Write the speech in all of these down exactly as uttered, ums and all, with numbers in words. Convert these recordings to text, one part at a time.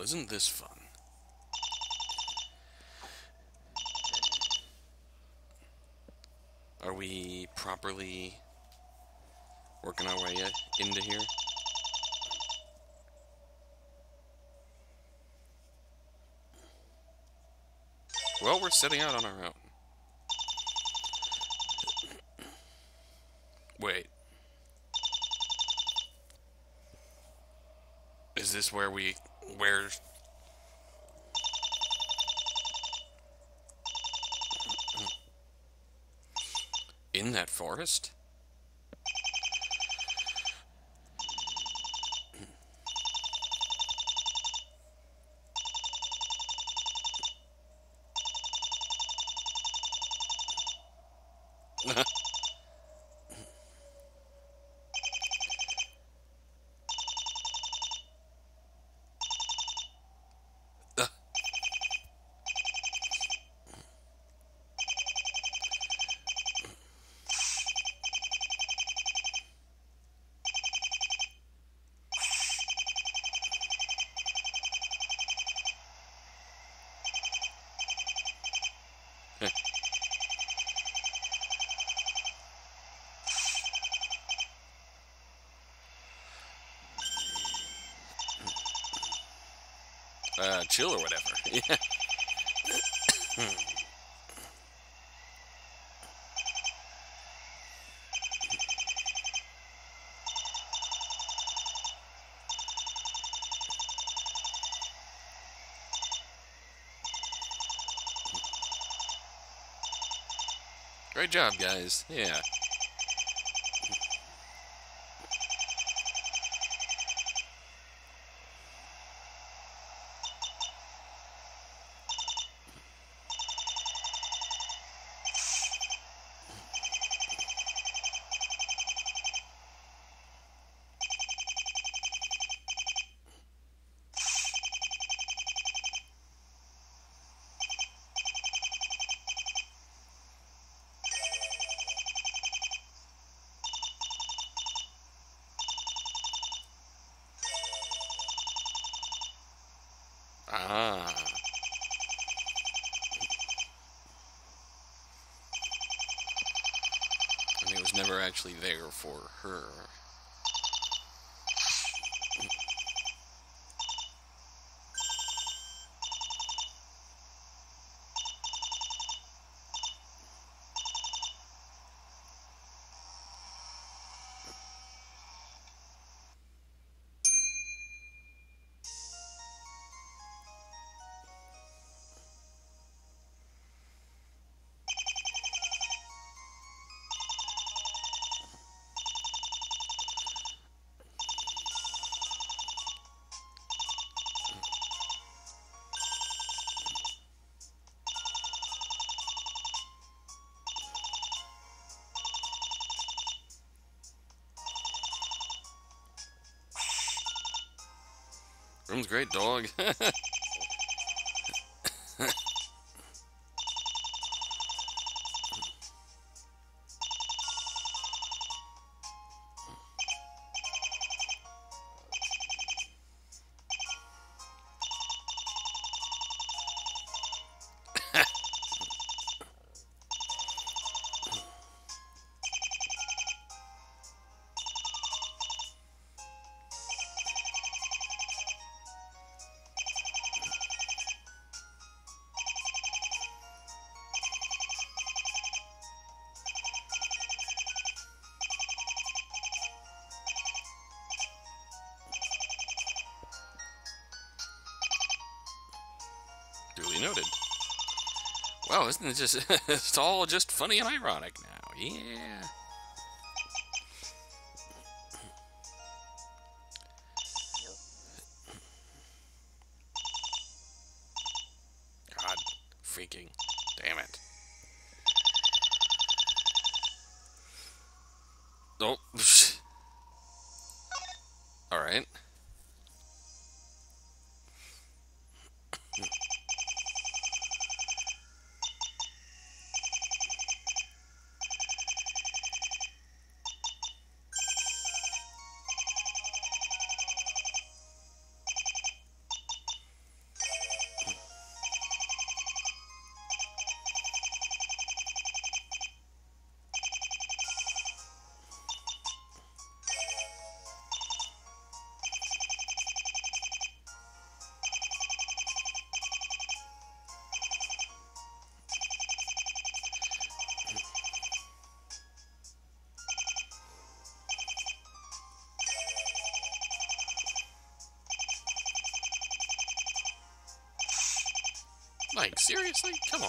isn't this fun? Are we properly working our way into here? Well, we're setting out on our own. Wait. Is this where we... where... in that forest? uh, chill or whatever. Yeah. Great job, guys. Yeah. Ah. I mean, it was never actually there for her. Room's great, dog. Duly noted. Wow, isn't it just... it's all just funny and ironic now. Yeah. God freaking damn it. Oh. Alright. Like, seriously? Come on.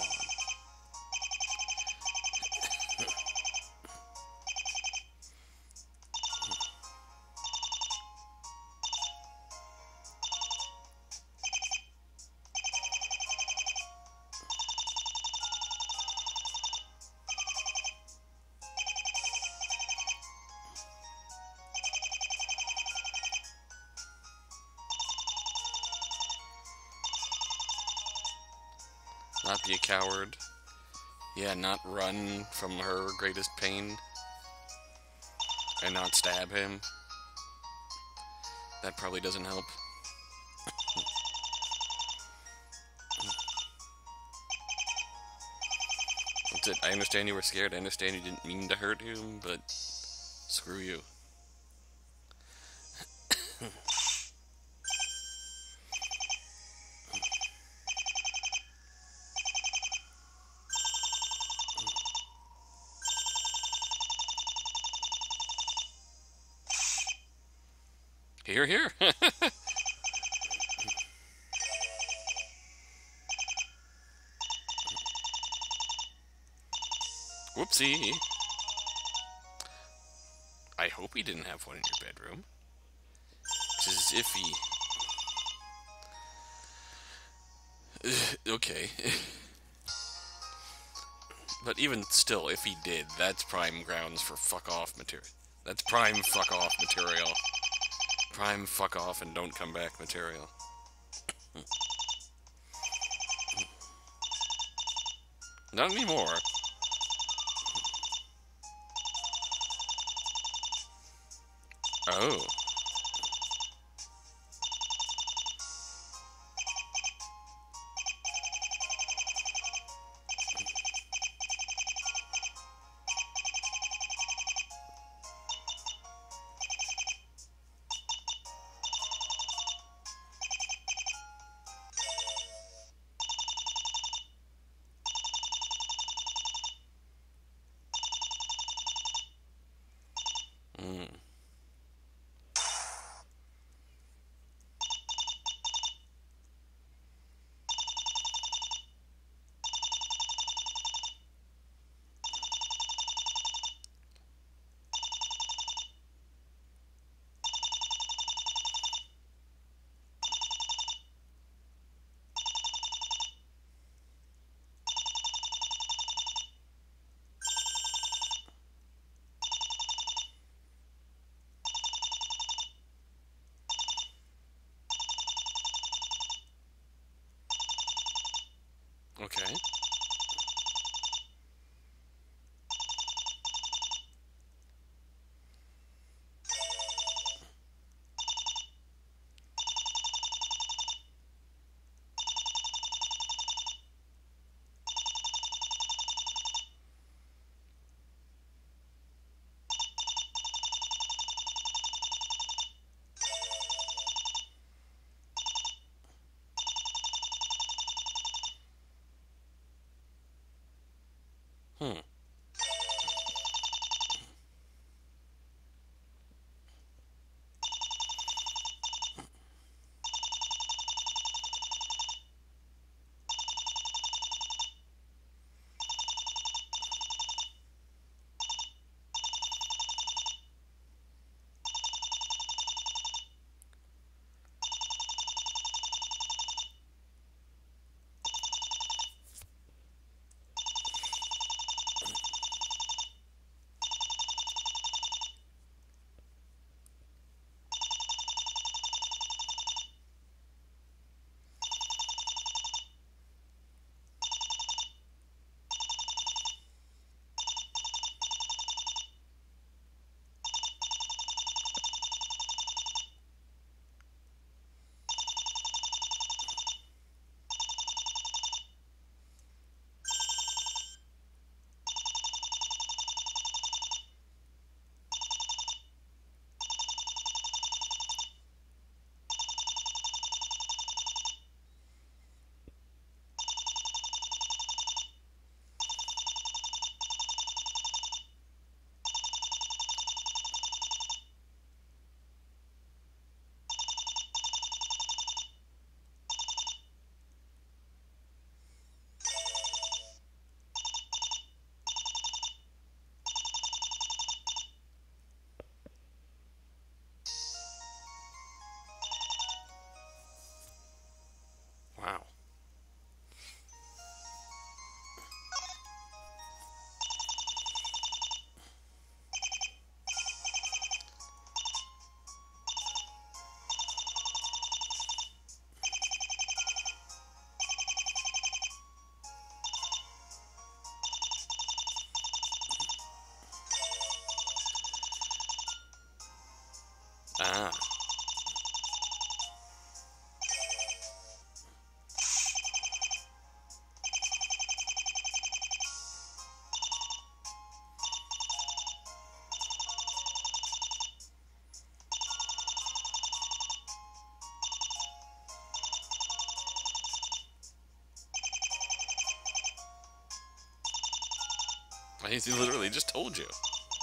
Not be a coward. Yeah, not run from her greatest pain. And not stab him. That probably doesn't help. That's it. I understand you were scared. I understand you didn't mean to hurt him, but screw you. Here, here. Whoopsie. I hope he didn't have one in your bedroom. This is iffy. Okay. But even still, if he did, that's prime grounds for fuck off material. That's prime fuck off material. Prime fuck off and don't come back material. Not anymore. Oh. Mm. Okay. Hmm. He literally just told you.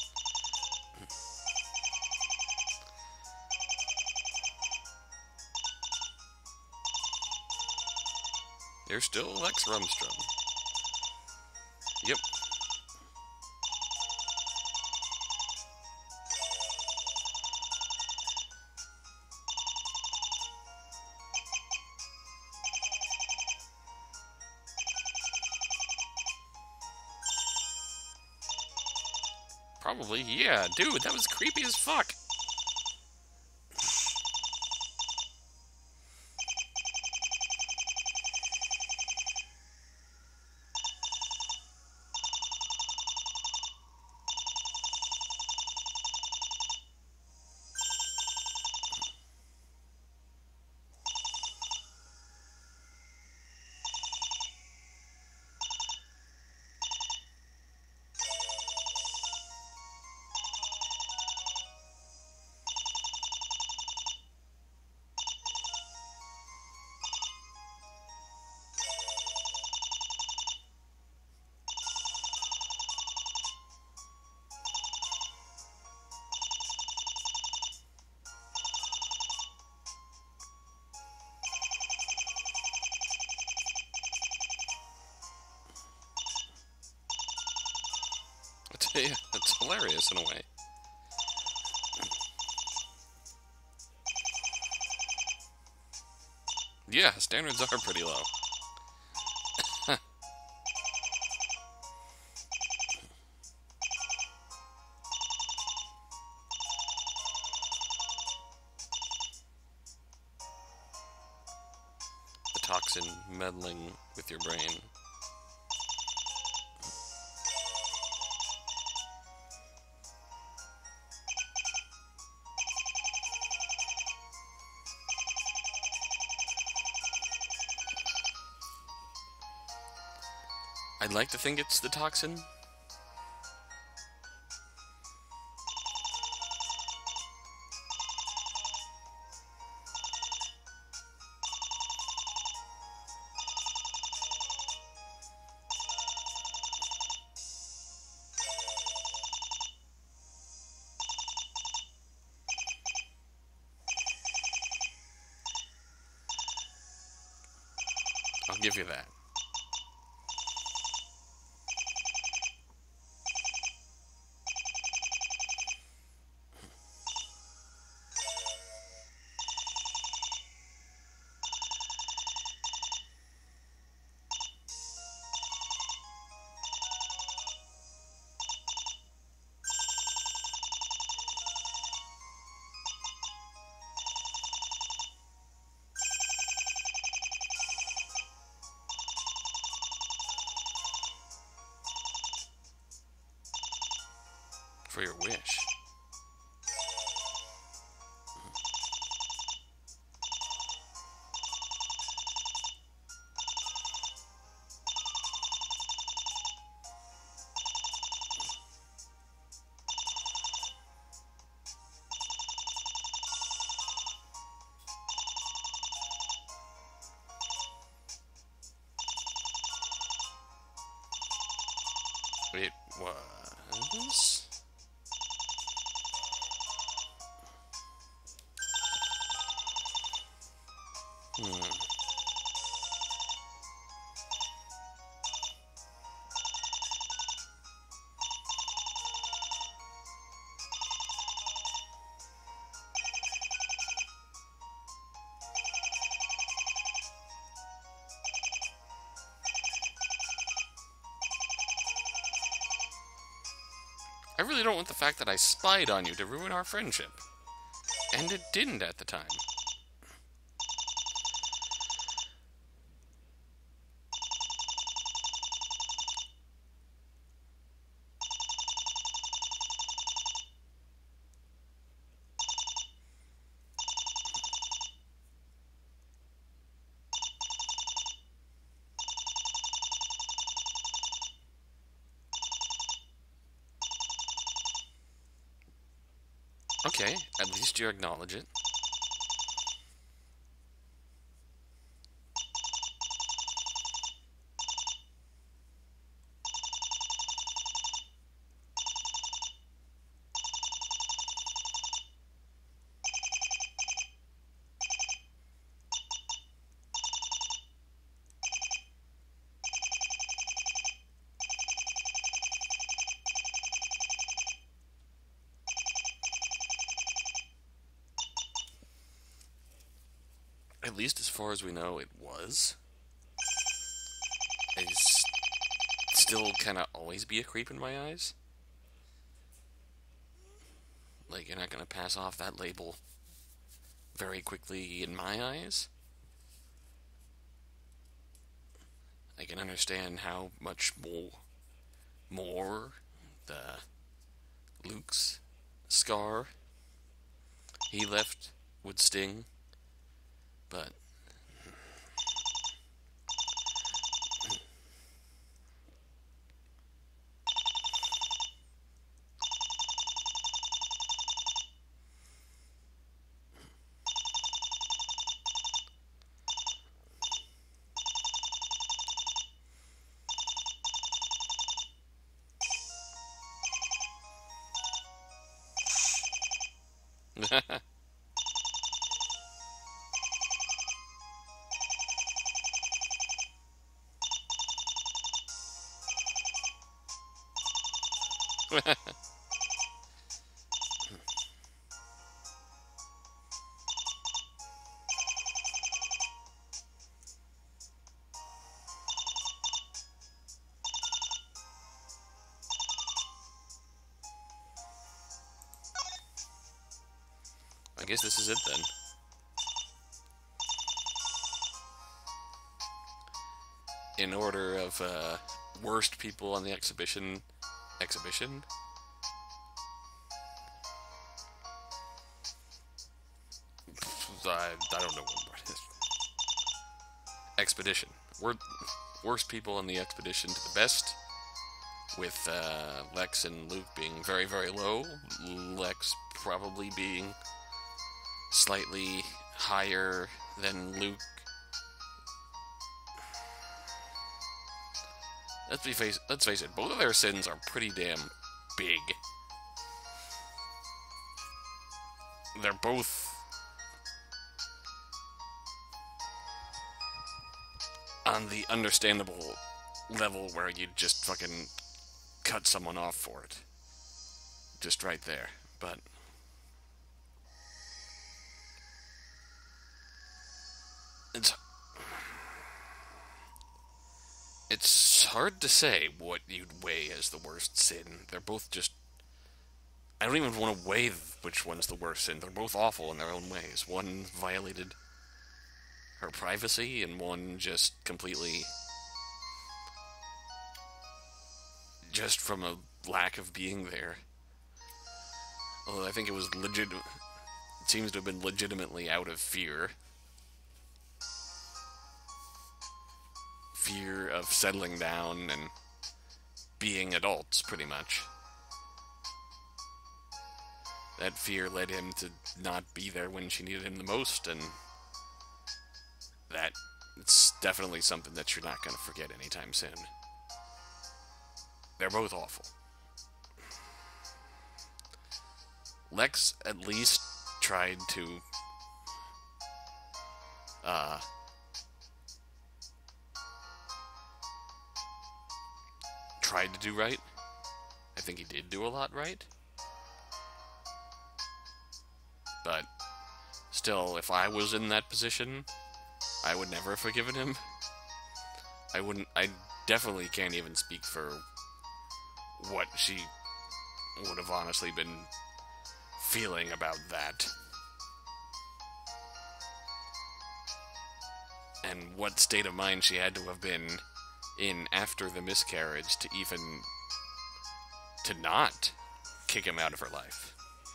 You're still Lex Rumstrom. Yep. Probably, yeah. Dude, that was creepy as fuck. Yeah, it's hilarious in a way. Yeah, standards are pretty low. The toxin meddling with your brain. I'd like to think it's the toxin. I'll give you that. For your wish. It was... Hmm. I really don't want the fact that I spied on you to ruin our friendship. And it didn't at the time. Okay, at least you acknowledge it. least as far as we know, it was. It's still kind of always be a creep in my eyes. Like, you're not going to pass off that label very quickly in my eyes. I can understand how much more, more the Luke's scar he left would sting, but I guess this is it then. In order of uh, worst people on the exhibition, exhibition? I, I don't know what word it is. Expedition. We're worst people on the expedition to the best, with uh, Lex and Luke being very, very low. Lex probably being slightly higher than Luke. Let's be face. Let's face it. Both of their sins are pretty damn big. They're both on the understandable level where you just fucking cut someone off for it. Just right there. But it's it's hard to say what you'd weigh as the worst sin. They're both just... I don't even want to weigh which one's the worst sin. They're both awful in their own ways. One violated her privacy, and one just completely... just from a lack of being there. Although I think it was legit... it seems to have been legitimately out of fear. Fear of settling down and being adults, pretty much. That fear led him to not be there when she needed him the most, and that it's definitely something that you're not going to forget anytime soon. They're both awful. Lex at least tried to uh tried to do right. I think he did do a lot right. But still, if I was in that position, I would never have forgiven him. I wouldn't... I definitely can't even speak for what she would have honestly been feeling about that. And what state of mind she had to have been in after the miscarriage to even... to not kick him out of her life.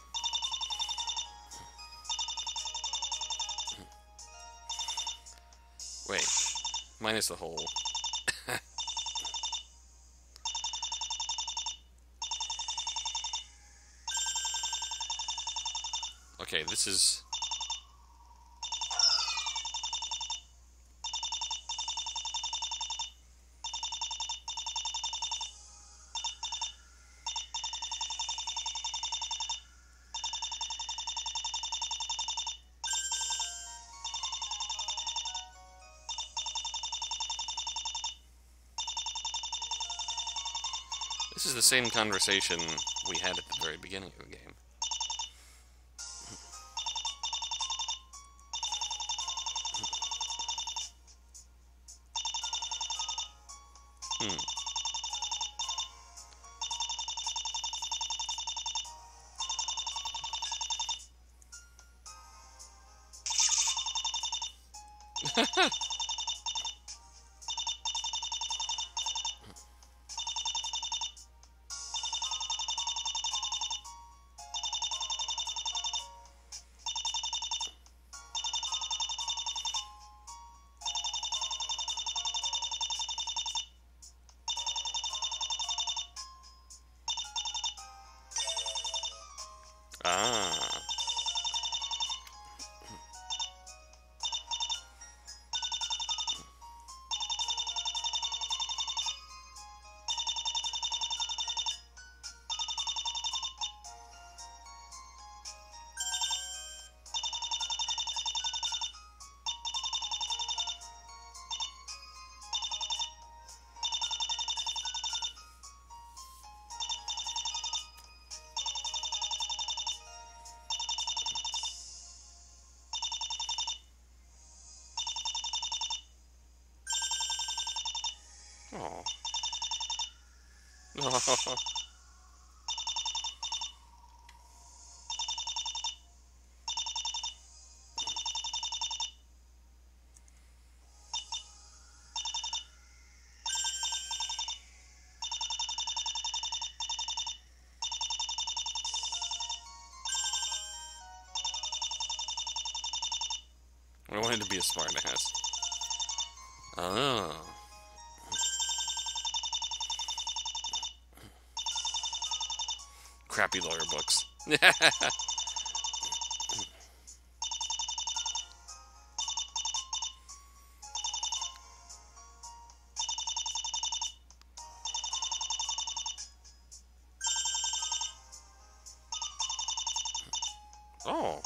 Wait, minus the whole... Okay, this is... This is the same conversation we had at the very beginning of the game. Hmm. Ah. Oh. I wanted to be a smart ass. Oh. Crappy lawyer books. Oh.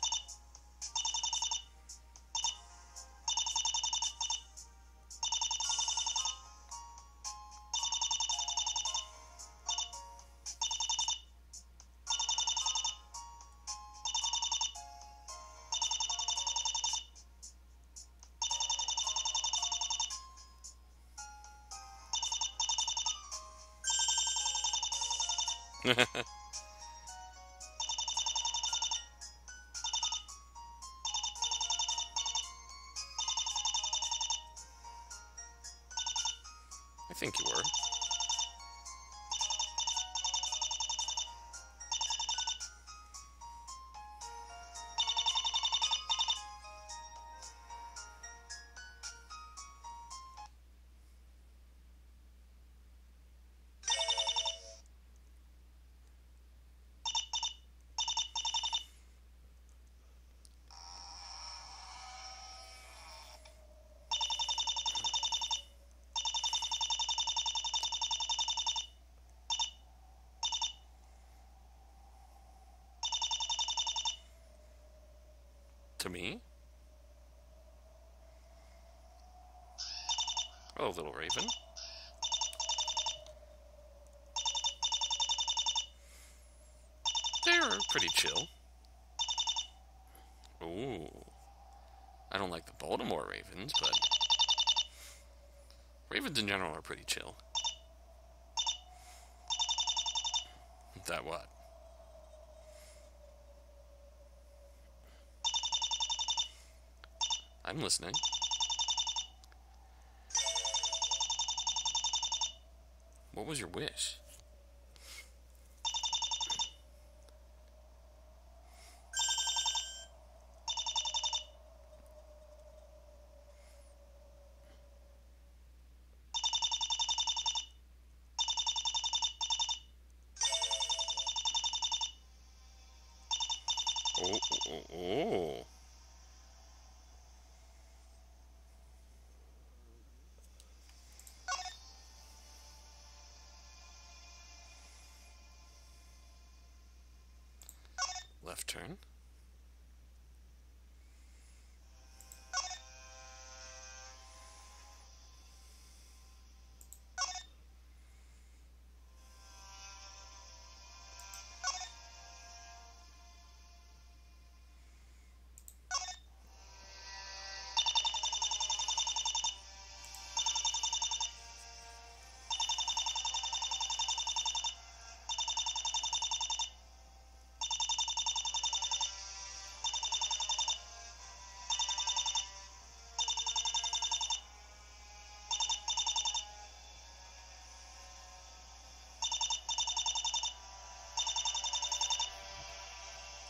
I think you were. To me? Oh, little raven. They're pretty chill. Ooh. I don't like the Baltimore Ravens, but ravens in general are pretty chill. That what? I'm listening. What was your wish? Oh, oh, oh. Left turn.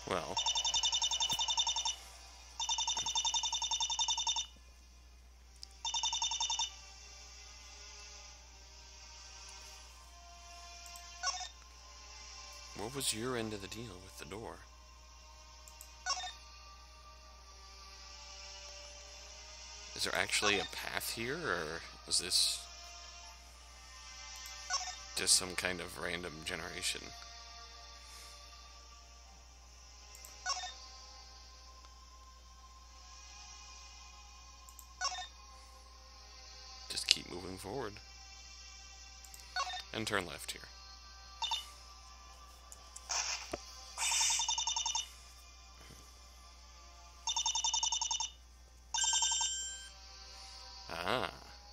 Well. What was your end of the deal with the door? Is there actually a path here, or was this just some kind of random generation? Just keep moving forward. And turn left here. Ah.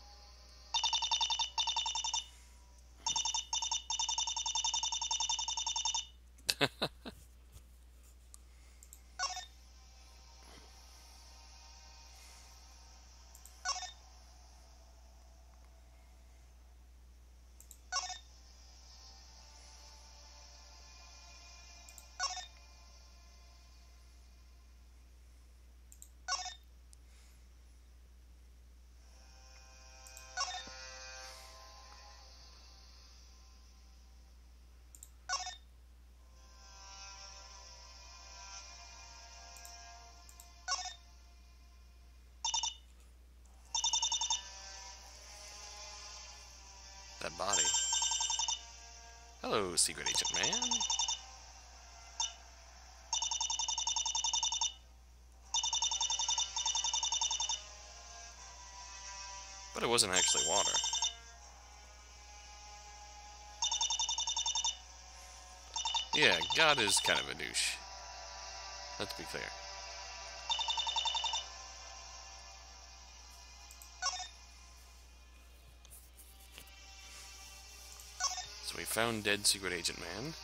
That body. Hello, Secret Agent Man. But it wasn't actually water. Yeah, God is kind of a douche. Let's be clear. So we found dead Secret Agent Man.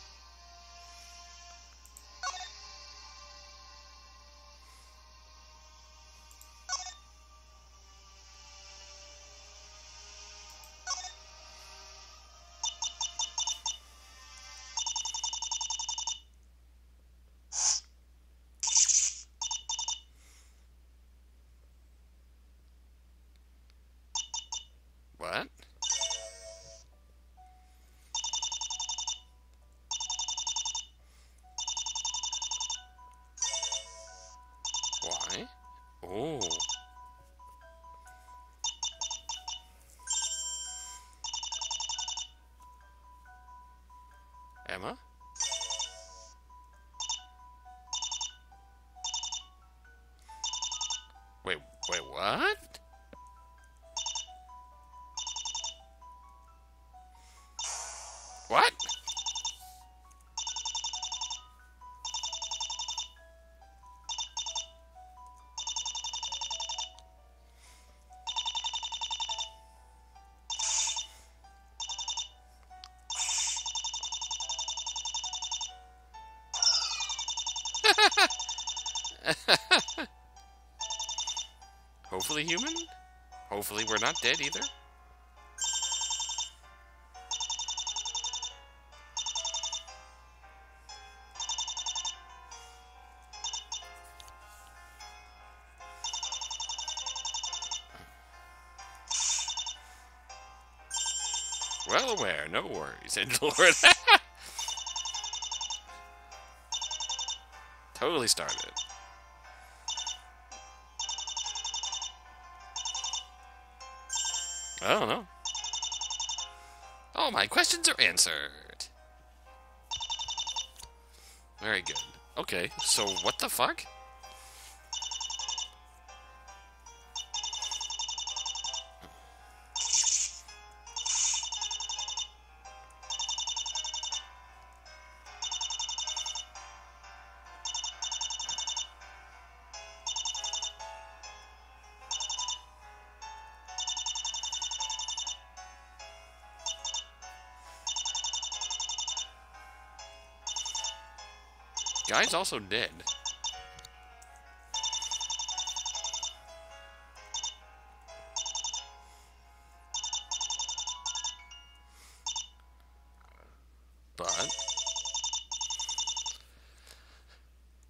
What? Why? Oh. Emma? Wait, wait, what? What? Hopefully human? Hopefully we're not dead either. Well aware, no worries, Lord. Totally started. I don't know. All my questions are answered. Very good. Okay, so what the fuck? Guy's also dead. But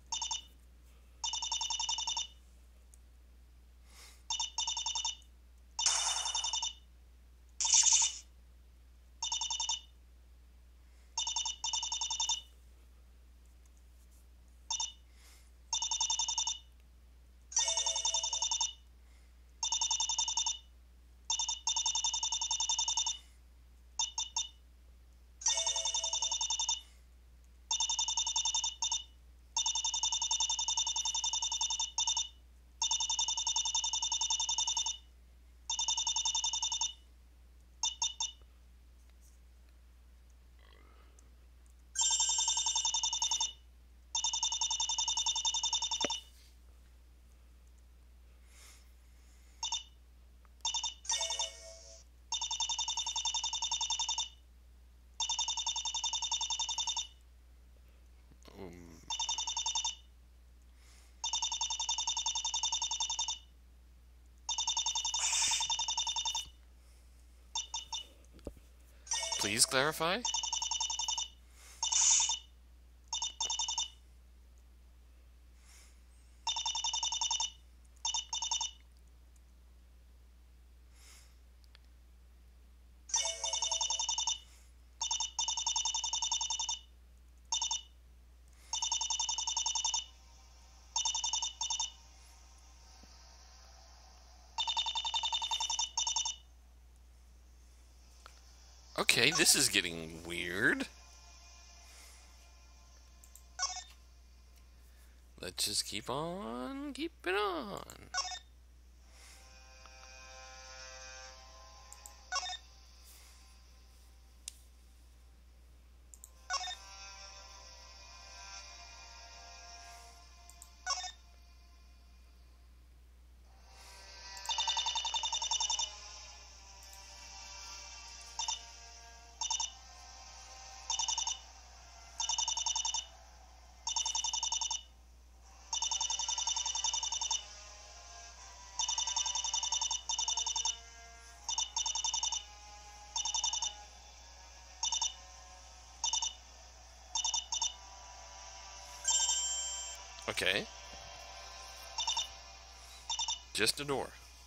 Please clarify? Okay, this is getting weird. Let's just keep on keeping on. Okay. Just a door.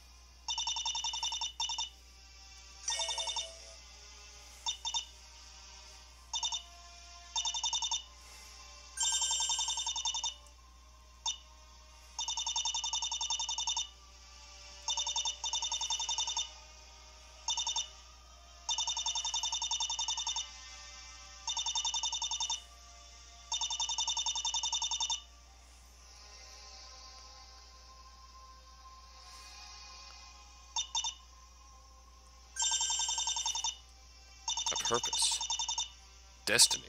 Purpose. Destiny.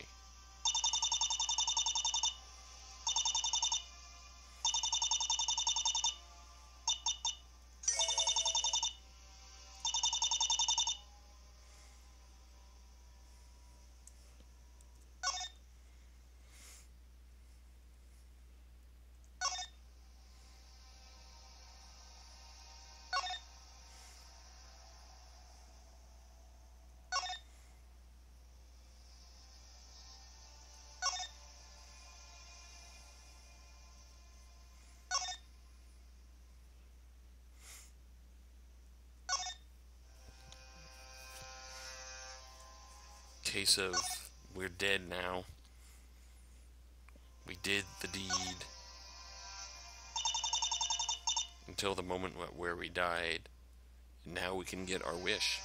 Case of we're dead now. We did the deed until the moment where we died. And now we can get our wish.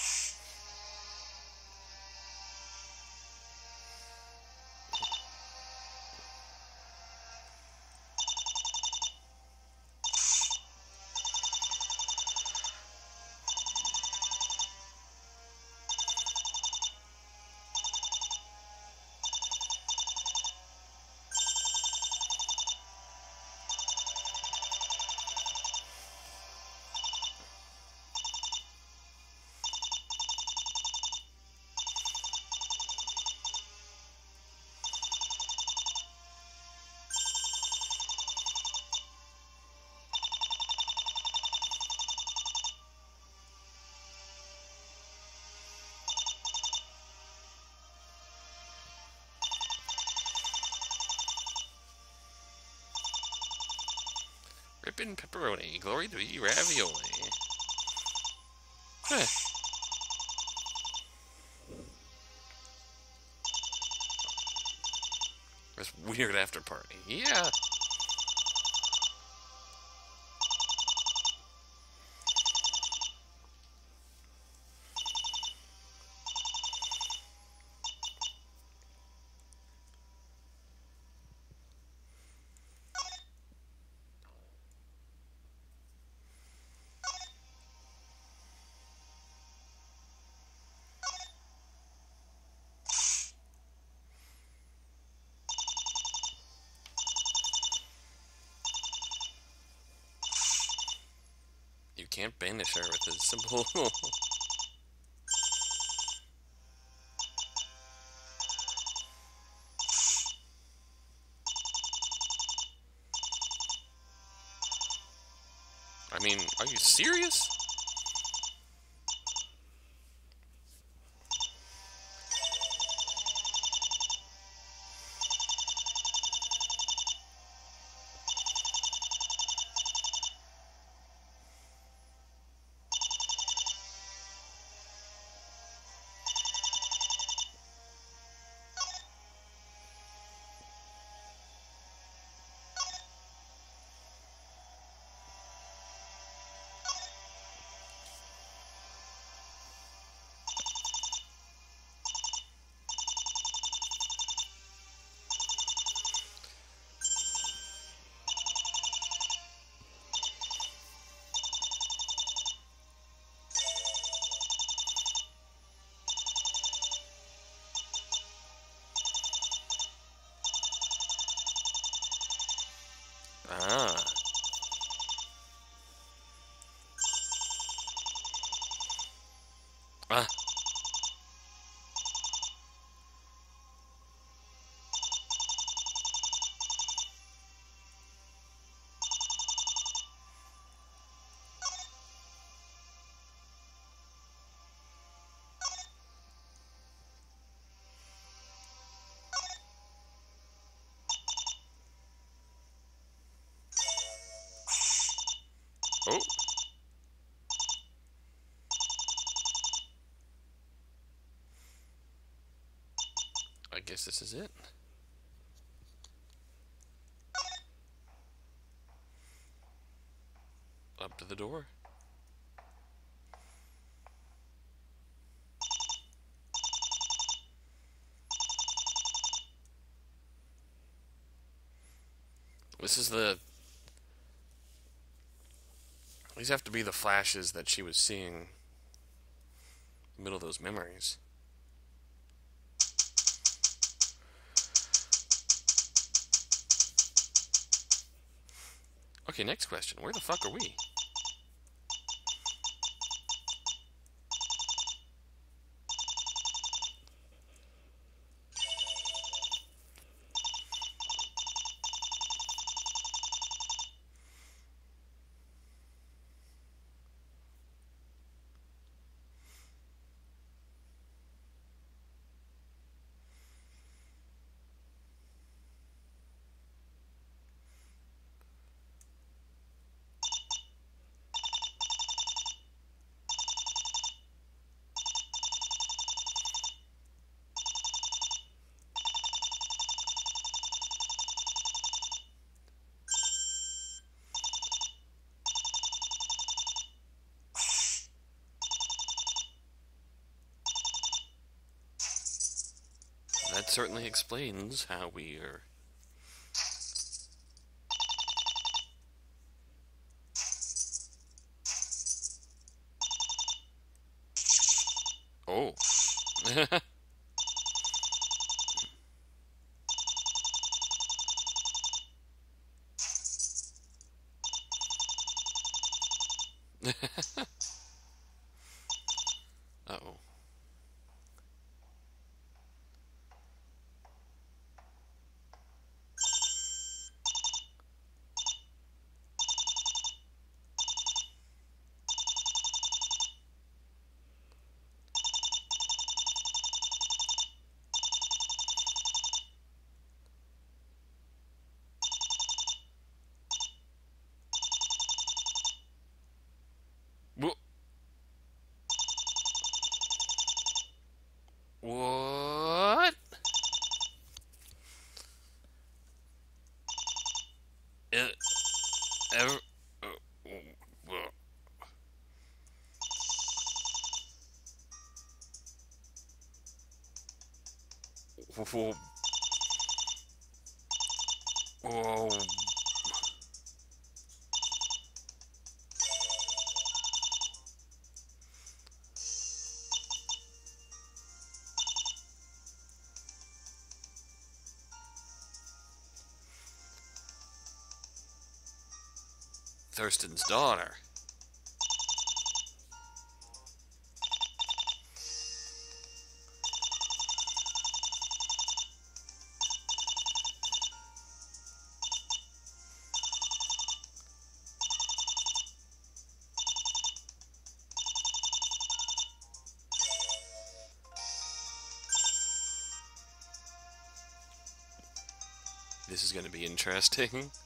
Rippin' pepperoni, glory to be ravioli. Huh. This weird after party. Yeah. You can't banish her with a simple... I mean, are you serious? Ah. Oh. I guess this is it. Up to the door. This is the... These have to be the flashes that she was seeing in the middle of those memories. Okay, next question. Where the fuck are we? That certainly explains how we are... Oh. Uh-oh. Wha- What? Uh, ever... uh, wha- wha- Whoa. Thurston's daughter. This is going to be interesting.